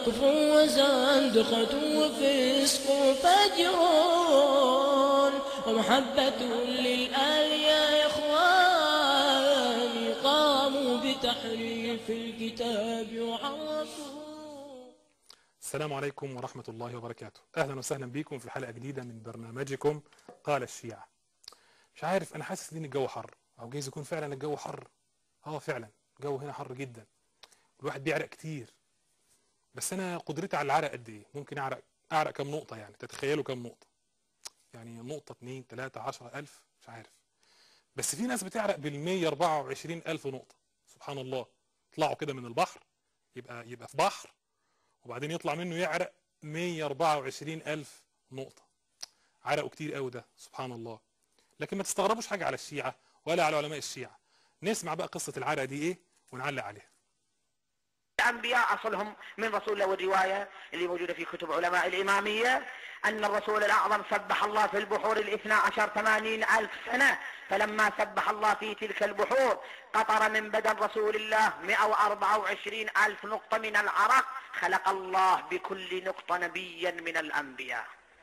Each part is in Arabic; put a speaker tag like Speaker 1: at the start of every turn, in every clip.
Speaker 1: كفر وزندقة وفسق وفجر ومحبة للآل يا إخواني قاموا بتحريف الكتاب وعرفوا.
Speaker 2: السلام عليكم ورحمة الله وبركاته. أهلا وسهلا بكم في حلقة جديدة من برنامجكم قال الشيعة. مش عارف، أنا حاسس إن الجو حر، أو جايز يكون فعلا الجو حر. فعلا الجو هنا حر جدا، الواحد بيعرق كتير. بس أنا قدرتي على العرق قد إيه؟ ممكن أعرق كم نقطة؟ يعني تتخيلوا كم نقطة؟ يعني نقطة 2 3 10,000 مش عارف. بس في ناس بتعرق بال124,000 نقطة. سبحان الله. يطلعوا كده من البحر، يبقى في بحر، وبعدين يطلع منه يعرق 124,000 نقطة. عرقوا كتير قوي ده، سبحان الله. لكن ما تستغربوش حاجة على الشيعة ولا على علماء الشيعة. نسمع بقى قصة العرق دي ايه ونعلق عليها.
Speaker 3: الأنبياء أصلهم من رسول الله، والرواية اللي موجودة في كتب علماء الإمامية أن الرسول الأعظم سبح الله في البحور 80,000 سنة، فلما سبح الله في تلك البحور قطر من بدن رسول الله 124,000 نقطة من العرق. خلق الله بكل نقطة نبيا من الأنبياء.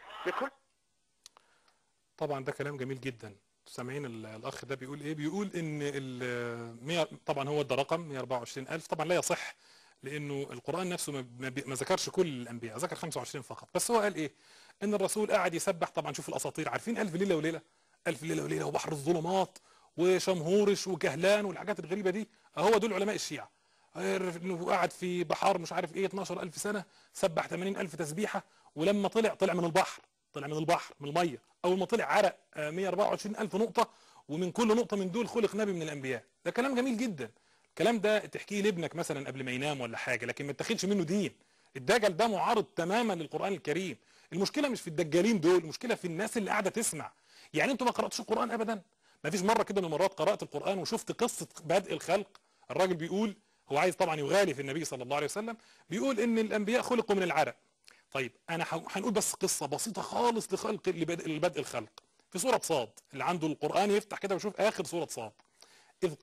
Speaker 2: طبعا ده كلام جميل جدا. سامعين الأخ ده بيقول ايه؟ بيقول ان طبعا هو ده رقم 124,000 طبعا لا يصح، لانه القرآن نفسه ما ذكرش كل الانبياء، ذكر 25 فقط. بس هو قال ايه؟ ان الرسول قاعد يسبح. طبعا شوف الاساطير، عارفين الف ليله وليله، الف ليله وليله وبحر الظلمات وشمهورش وكهلان والحاجات الغريبه دي. هو دول علماء الشيعة. انه قاعد في بحار مش عارف ايه 12,000 سنه، سبح 80,000 تسبيحه، ولما طلع من البحر، من الميه. اول ما طلع عرق 124,000 نقطه، ومن كل نقطه من دول خلق نبي من الانبياء. ده كلام جميل جدا. الكلام ده تحكيه لابنك مثلا قبل ما ينام ولا حاجه، لكن ما تاخدش منه دين. الدجل ده معارض تماما للقران الكريم. المشكله مش في الدجالين دول، المشكله في الناس اللي قاعده تسمع. يعني انتوا ما قراتوش القران ابدا؟ ما فيش مره كده من المرات قرات القران وشفت قصه بدء الخلق؟ الراجل بيقول، هو عايز طبعا يغالي في النبي صلى الله عليه وسلم، بيقول ان الانبياء خلقوا من العرق. طيب انا هنقول بس قصه بسيطه خالص لخلق لبدء الخلق في سوره صاد. اللي عنده القران يفتح كده ويشوف اخر سوره صاد. اذ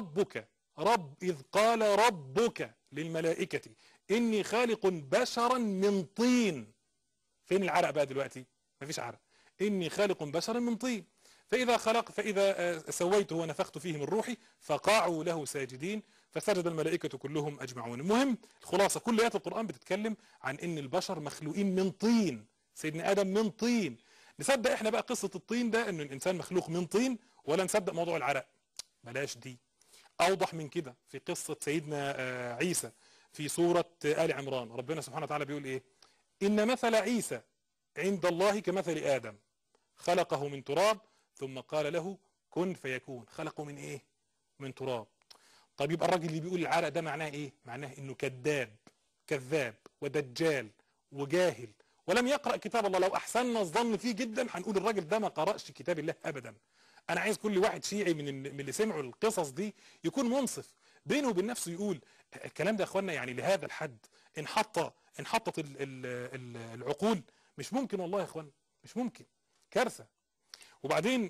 Speaker 2: قال ربك للملائكه اني خالق بشرا من طين. فين العرق بقى دلوقتي؟ مفيش عرق. اني خالق بشرا من طين فاذا سويته ونفخت فيه من روحي فقعوا له ساجدين فسجد الملائكة كلهم أجمعون. المهم الخلاصة، كل آيات القرآن بتتكلم عن إن البشر مخلوقين من طين. سيدنا آدم من طين. نصدق إحنا بقى قصة الطين ده إن الإنسان مخلوق من طين، ولا نصدق موضوع العرق؟ بلاش دي. أوضح من كده في قصة سيدنا عيسى في سورة آل عمران. ربنا سبحانه وتعالى بيقول إيه؟ إن مثل عيسى عند الله كمثل آدم خلقه من تراب ثم قال له كن فيكون. خلقه من إيه؟ من تراب. طيب يبقى الراجل اللي بيقول العرق ده معناه ايه؟ معناه انه كذاب ودجال وجاهل ولم يقرأ كتاب الله. لو احسننا الظن فيه جدا هنقول الراجل ده ما قرأش كتاب الله ابدا. انا عايز كل واحد شيعي من اللي سمعوا القصص دي يكون منصف بينه وبين نفسه، يقول الكلام ده يا اخوانا يعني لهذا الحد انحطت العقول؟ مش ممكن والله يا اخوانا، مش ممكن. كارثة. وبعدين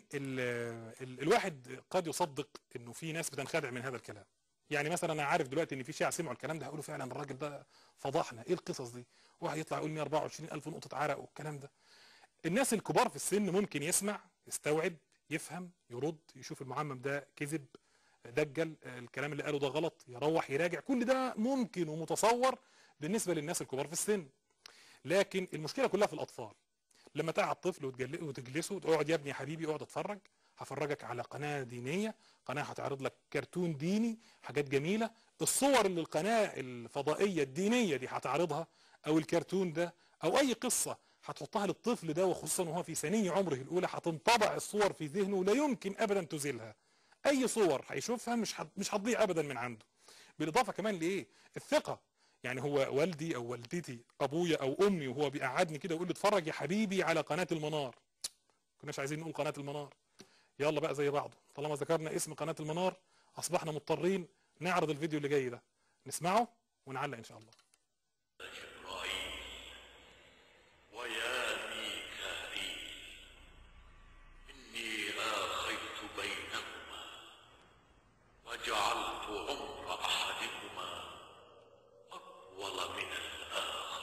Speaker 2: الواحد قد يصدق انه في ناس بتنخدع من هذا الكلام. يعني مثلا انا عارف دلوقتي ان في شيعة سمعوا الكلام ده هيقولوا فعلا الراجل ده فضحنا، ايه القصص دي؟ واحد يطلع يقول 124,000 نقطة عرق والكلام ده. الناس الكبار في السن ممكن يسمع، يستوعب، يفهم، يرد، يشوف المعمم ده كذب، دجل، الكلام اللي قاله ده غلط، يروح يراجع. كل ده ممكن ومتصور بالنسبة للناس الكبار في السن. لكن المشكلة كلها في الأطفال. لما تقعد طفل وتجلسه وتقعد يا ابني يا حبيبي اقعد اتفرج، هفرجك على قناة دينية، قناة هتعرض لك كرتون ديني، حاجات جميلة. الصور اللي القناة الفضائية الدينية دي هتعرضها، او الكرتون ده، او اي قصة هتحطها للطفل ده، وخصوصا وهو في سنين عمره الاولى، هتنطبع الصور في ذهنه لا يمكن ابدا تزيلها. اي صور هيشوفها مش هتضيع ابدا من عنده. بالاضافة كمان لايه؟ الثقة. يعني هو والدي او والدتي، ابويا او امي، وهو بيقعدني كده ويقول لي اتفرج يا حبيبي على قناة المنار. كناش عايزين نقول قناة المنار، يلا بقى زي بعضه، طالما ذكرنا اسم قناة المنار اصبحنا مضطرين نعرض الفيديو اللي جاي ده، نسمعه ونعلق ان شاء الله.
Speaker 4: ويا ميكائيل إني آخيت بينهما وجعلت عمر أحدهما أطول من الآخر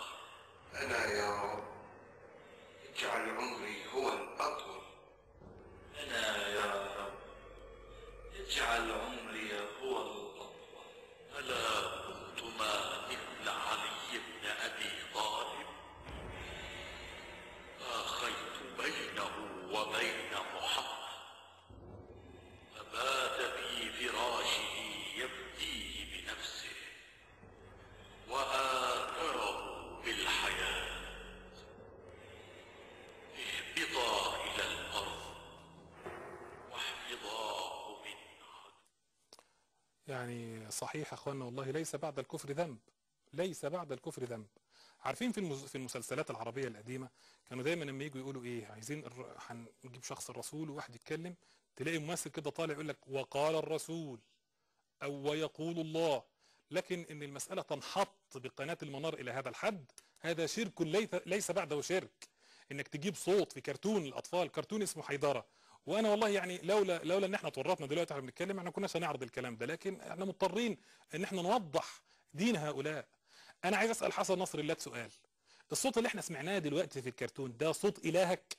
Speaker 2: صحيح يا اخوانا، والله ليس بعد الكفر ذنب، ليس بعد الكفر ذنب. عارفين في المسلسلات العربية القديمة كانوا دايما لما يجوا يقولوا ايه، عايزين هنجيب شخص الرسول وواحد يتكلم، تلاقي ممثل كده طالع يقول لك وقال الرسول او ويقول الله. لكن ان المسألة تنحط بقناة المنار الى هذا الحد، هذا شرك ليس بعده شرك. انك تجيب صوت في كرتون الاطفال، كرتون اسمه حيدرة، وانا والله يعني لولا ان احنا اتورطنا دلوقتي احنا بنتكلم، احنا كناش هنعرض الكلام ده، لكن احنا مضطرين ان احنا نوضح دين هؤلاء. انا عايز اسال حسن نصر الله سؤال، الصوت اللي احنا سمعناه دلوقتي في الكرتون ده صوت الهك؟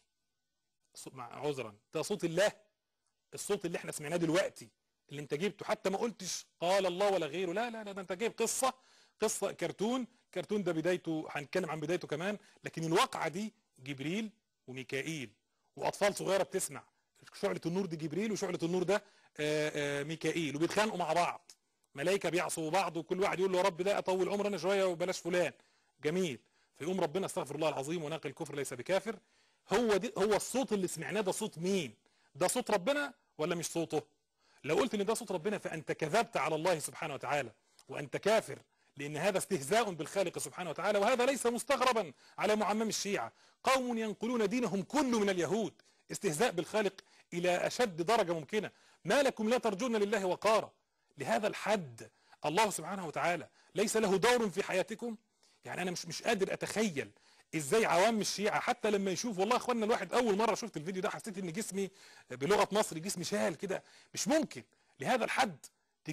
Speaker 2: عذرا، ده صوت الله؟ الصوت اللي احنا سمعناه دلوقتي اللي انت جبته، حتى ما قلتش قال الله ولا غيره، لا لا لا، ده انت جايب قصه كرتون ده بدايته هنتكلم عن بدايته كمان، لكن الواقعه دي جبريل وميكائيل واطفال صغيره بتسمع. شعله النور دي جبريل وشعله النور ده ميكائيل، وبيتخانقوا مع بعض، ملائكه بيعصوا بعض، وكل واحد يقول له يا رب ده اطول عمر انا شويه وبلاش فلان. جميل. فيقوم ربنا استغفر الله العظيم وناقل الكفر ليس بكافر. هو الصوت اللي سمعناه ده صوت مين؟ ده صوت ربنا ولا مش صوته؟ لو قلت ان ده صوت ربنا فانت كذبت على الله سبحانه وتعالى وانت كافر، لان هذا استهزاء بالخالق سبحانه وتعالى، وهذا ليس مستغربا على معمم الشيعة. قوم ينقلون دينهم كله من اليهود، استهزاء بالخالق الى اشد درجة ممكنة. ما لكم لا ترجون لله وقارا؟ لهذا الحد الله سبحانه وتعالى ليس له دور في حياتكم؟ يعني انا مش قادر اتخيل ازاي عوام الشيعة حتى لما يشوف، والله يا اخوانا الواحد اول مرة شفت الفيديو ده حسيت ان جسمي بلغة مصري جسمي شال كده. مش ممكن لهذا الحد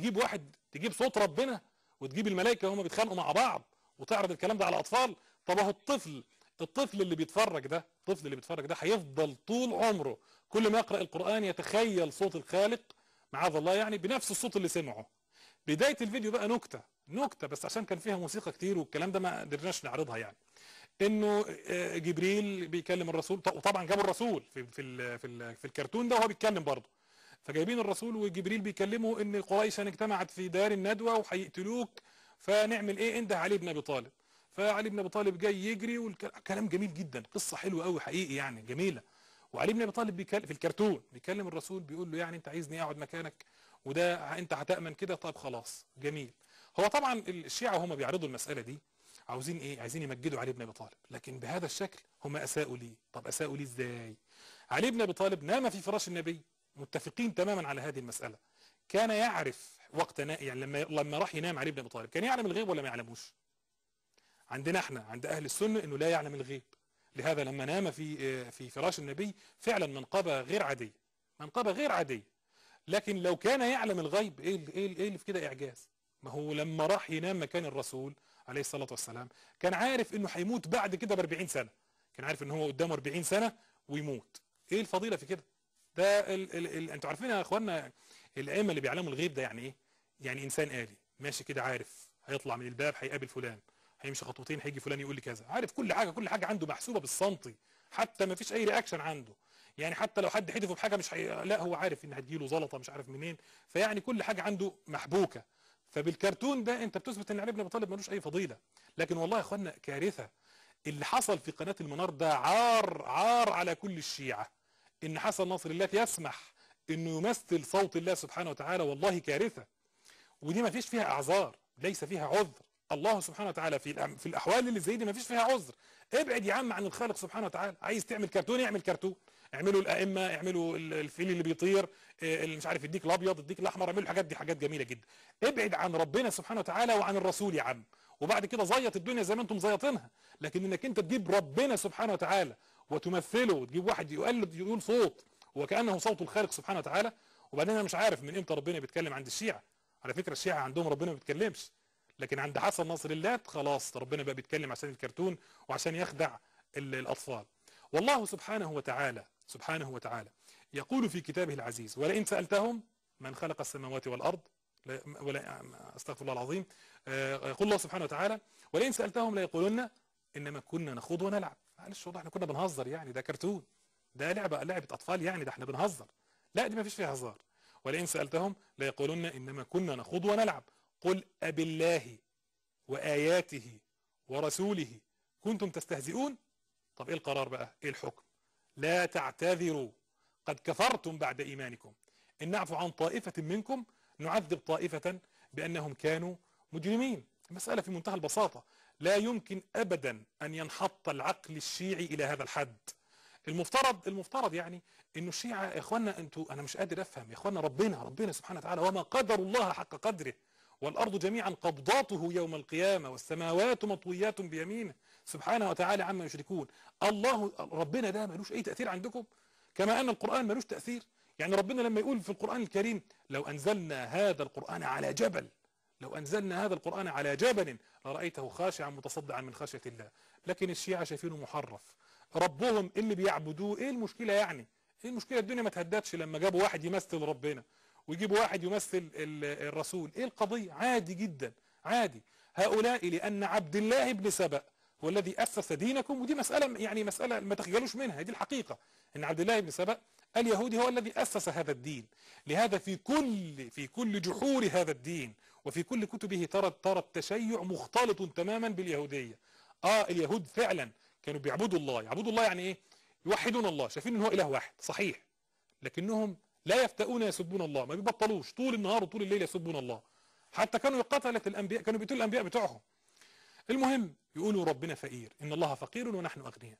Speaker 2: تجيب صوت ربنا وتجيب الملائكة وهم بيتخانقوا مع بعض وتعرض الكلام ده على اطفال. طب اهو الطفل اللي بيتفرج ده هيفضل طول عمره كل ما يقرأ القرآن يتخيل صوت الخالق معاذ الله يعني بنفس الصوت اللي سمعه. بداية الفيديو بقى نكتة بس عشان كان فيها موسيقى كتير والكلام ده ما قدرناش نعرضها، يعني انه جبريل بيكلم الرسول، وطبعا جابوا الرسول في الكرتون ده وهو بيتكلم برضه، فجايبين الرسول وجبريل بيكلمه ان قريشا اجتمعت في دار الندوة وهيقتلوك، فنعمل ايه؟ انده علي بن ابي طالب. فعلي بن ابي طالب جاي يجري والكلام جميل جدا، قصة حلوة قوي حقيقي يعني جميلة. وعلي بن ابي طالب في الكرتون بيكلم الرسول بيقول له يعني انت عايزني اقعد مكانك وده انت هتأمن كده؟ طب خلاص جميل. هو طبعا الشيعة هم بيعرضوا المسألة دي عاوزين ايه؟ عايزين يمجدوا علي بن ابي طالب، لكن بهذا الشكل هم اساءوا ليه. طب اساءوا ليه ازاي؟ علي بن ابي طالب نام في فراش النبي، متفقين تماما على هذه المسألة. كان يعرف وقت يعني لما راح ينام علي بن ابي طالب كان يعلم الغيب ولا ما يعلموش؟ عندنا احنا عند اهل السنة انه لا يعلم الغيب. لهذا لما نام في فراش النبي فعلا منقبة غير عادية. لكن لو كان يعلم الغيب ايه اللي في كده اعجاز؟ ما هو لما راح ينام مكان الرسول عليه الصلاة والسلام كان عارف انه هيموت بعد كده ب40 سنة، كان عارف ان هو قدامه 40 سنة ويموت. ايه الفضيلة في كده؟ ده انتوا عارفين يا اخوانا الائمة اللي بيعلموا الغيب ده يعني ايه؟ يعني انسان آلي ماشي كده عارف هيطلع من الباب هيقابل فلان، هيمشي خطوتين هيجي فلان يقول لي كذا، عارف كل حاجة عنده محسوبة بالسنتي، حتى ما فيش اي رياكشن عنده. يعني حتى لو حد حدفه بحاجة لا هو عارف ان هتجيله زلطة مش عارف منين، فيعني كل حاجة عنده محبوكة. فبالكرتون ده انت بتثبت ان علي بن ابي طالب ملوش اي فضيلة. لكن والله يا اخوانا كارثة اللي حصل في قناة المنار ده، عار على كل الشيعة. ان حسن نصر الله يسمح انه يمثل صوت الله سبحانه وتعالى، والله كارثة. ودي ما فيش فيها اعذار، ليس فيها عذر. الله سبحانه وتعالى في الاحوال اللي زي دي ما فيش فيها عذر. ابعد يا عم عن الخالق سبحانه وتعالى. عايز تعمل كرتون اعمل كرتون، اعملوا الائمه، اعملوا الفيل اللي بيطير، اللي مش عارف الديك الابيض الديك الاحمر، اعملوا الحاجات دي، حاجات جميله جدا. ابعد عن ربنا سبحانه وتعالى وعن الرسول يا عم، وبعد كده زيط الدنيا زي ما انتم مزيطينها. لكن انك انت تجيب ربنا سبحانه وتعالى وتمثله وتجيب واحد يقول صوت وكانه صوت الخالق سبحانه وتعالى. وبعدين انا مش عارف من امتى ربنا بيتكلم عند الشيعة. على فكره الشيعة عندهم ربنا ما بيتكلمش، لكن عند حسن نصر الله خلاص ربنا بقى بيتكلم عشان الكرتون وعشان يخدع الاطفال. والله سبحانه وتعالى يقول في كتابه العزيز: ولئن سألتهم من خلق السماوات والأرض، ولا استغفر الله العظيم، يقول الله سبحانه وتعالى: ولئن سألتهم ليقولن إنما كنا نخوض ونلعب. معلش والله احنا كنا بنهزر، يعني ده كرتون، ده لعبة أطفال، يعني ده احنا بنهزر. لا دي ما فيش فيها هزار. ولئن سألتهم ليقولن إنما كنا نخوض ونلعب قل أبالله وآياته ورسوله كنتم تستهزئون. طب ايه القرار بقى؟ ايه الحكم؟ لا تعتذروا قد كفرتم بعد إيمانكم إن نعفو عن طائفة منكم نعذب طائفة بأنهم كانوا مجرمين. المسألة في منتهى البساطة، لا يمكن أبدا أن ينحط العقل الشيعي إلى هذا الحد. المفترض يعني انه الشيعة يا اخوانا، انا مش قادر افهم يا اخوانا، ربنا سبحانه وتعالى وما قدر الله حق قدره، والارض جميعا قبضاته يوم القيامة والسماوات مطويات بيمينه سبحانه وتعالى عما يشركون. ربنا ده ملوش اي تأثير عندكم، كما ان القرآن ملوش تأثير. يعني ربنا لما يقول في القرآن الكريم لو انزلنا هذا القرآن على جبل لرأيته خاشعا متصدعا من خشية الله، لكن الشيعة شايفينه محرف. ربهم اللي بيعبدوه، ايه المشكلة يعني؟ ايه المشكلة؟ الدنيا ما تهددش لما جابوا واحد يمثل ربنا ويجيبوا واحد يمثل الرسول، ايه القضية؟ عادي جدا، عادي. هؤلاء لأن عبد الله بن سبأ هو الذي أسس دينكم، ودي مسألة يعني مسألة ما تخجلوش منها، دي الحقيقة، ان عبد الله بن سبأ اليهودي هو الذي أسس هذا الدين. لهذا في كل جحور هذا الدين وفي كل كتبه ترى التشيع مختلط تماما باليهودية. اليهود فعلا كانوا بيعبدوا الله. يعبدوا الله يعني ايه؟ يوحدون الله، شايفين ان هو اله واحد صحيح، لكنهم لا يفتؤون يسبون الله، ما بيبطلوش طول النهار وطول الليل يسبون الله. حتى كانوا يقتلوا الانبياء، كانوا بيقتلوا الانبياء بتوعهم. المهم يقولوا ربنا فقير، ان الله فقير ونحن اغنياء.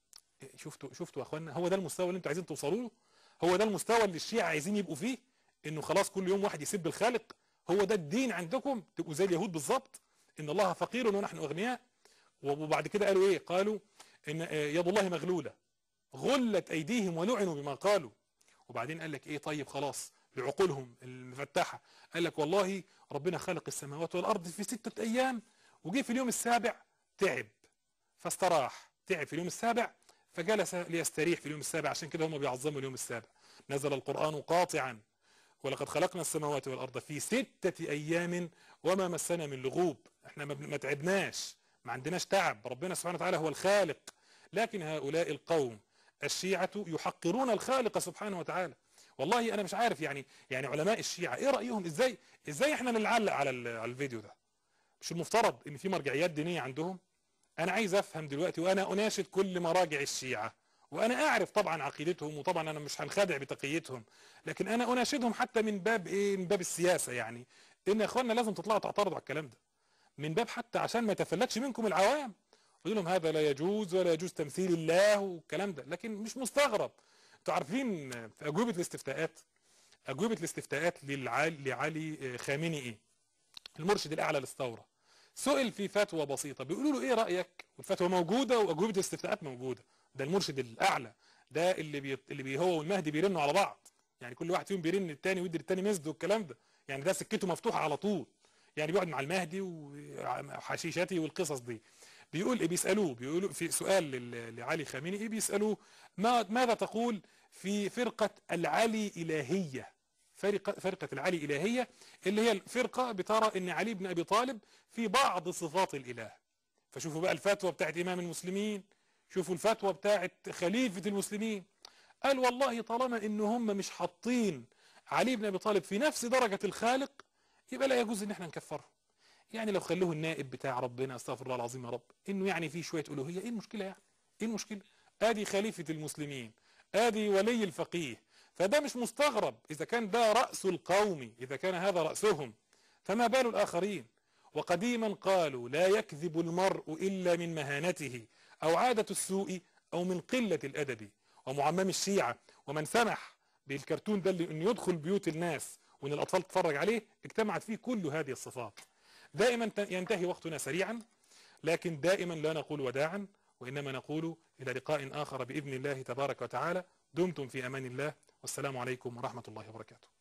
Speaker 2: شفتوا يا اخوانا؟ هو ده المستوى اللي انتوا عايزين توصلوا له؟ هو ده المستوى اللي الشيعة عايزين يبقوا فيه؟ انه خلاص كل يوم واحد يسب الخالق؟ هو ده الدين عندكم؟ تبقوا زي اليهود بالظبط، ان الله فقير ونحن اغنياء. وبعد كده قالوا ايه؟ قالوا ان يد الله مغلولة، غلت ايديهم ولعنوا بما قالوا. وبعدين قال لك ايه؟ طيب خلاص بعقولهم المفتحة قال لك والله ربنا خلق السماوات والارض في 6 ايام، وجي في اليوم السابع تعب فاستراح، تعب في اليوم السابع فجلس ليستريح في اليوم السابع، عشان كده هم بيعظموا اليوم السابع. نزل القرآن قاطعا ولقد خلقنا السماوات والارض في 6 ايام وما مسنا من لغوب. احنا ما تعبناش، ما عندناش تعب، ربنا سبحانه وتعالى هو الخالق. لكن هؤلاء القوم الشيعة يحقرون الخالق سبحانه وتعالى. والله انا مش عارف يعني علماء الشيعة ايه رأيهم؟ ازاي احنا نعلق على الفيديو ده؟ مش المفترض ان في مرجعيات دينية عندهم؟ انا عايز افهم دلوقتي، وانا اناشد كل مراجع الشيعة، وانا اعرف طبعا عقيدتهم، وطبعا انا مش هنخدع بتقيتهم، لكن انا اناشدهم حتى من باب ايه؟ من باب السياسة، يعني ان يا اخوانا لازم تطلعوا تعترضوا على الكلام ده، من باب حتى عشان ما يتفلتش منكم العوام، قول لهم هذا لا يجوز ولا يجوز تمثيل الله والكلام ده. لكن مش مستغرب، انتوا عارفين في اجوبة الاستفتاءات لعلي خامنئي ايه؟ المرشد الاعلى للثورة، سئل في فتوى بسيطة بيقولوا له ايه رأيك؟ والفتوى موجودة واجوبة الاستفتاءات موجودة. ده المرشد الاعلى، ده اللي هو والمهدي بيرنوا على بعض، يعني كل واحد فيهم بيرن الثاني ويدي الثاني مسد والكلام ده، يعني ده سكته مفتوحة على طول، يعني بيقعد مع المهدي وحشيشاتي والقصص دي. بيقولوا في سؤال لعلي خامنئي، بيسألوه ماذا تقول في فرقة العلي إلهية؟ فرقة العلي إلهية اللي هي الفرقة بترى ان علي بن ابي طالب في بعض صفات الاله. فشوفوا بقى الفتوى بتاعت امام المسلمين، شوفوا الفتوى بتاعت خليفة المسلمين، قال والله طالما ان هم مش حاطين علي بن ابي طالب في نفس درجة الخالق يبقى لا يجوز ان احنا نكفره. يعني لو خلوه النائب بتاع ربنا، استغفر الله العظيم يا رب، انه يعني فيه شوية الوهية، ايه المشكلة يعني؟ ايه المشكلة؟ ادي خليفة المسلمين، ادي ولي الفقيه، فده مش مستغرب اذا كان ده رأس القوم، اذا كان هذا رأسهم، فما بال الاخرين؟ وقديما قالوا لا يكذب المرء الا من مهانته او عادة السوء او من قلة الادب. ومعمم الشيعة ومن سمح بالكرتون ده انه يدخل بيوت الناس وان الاطفال تتفرج عليه اجتمعت فيه كل هذه الصفات. دائما ينتهي وقتنا سريعا، لكن دائما لا نقول وداعا، وإنما نقول إلى لقاء آخر بإذن الله تبارك وتعالى. دمتم في أمان الله، والسلام عليكم ورحمة الله وبركاته.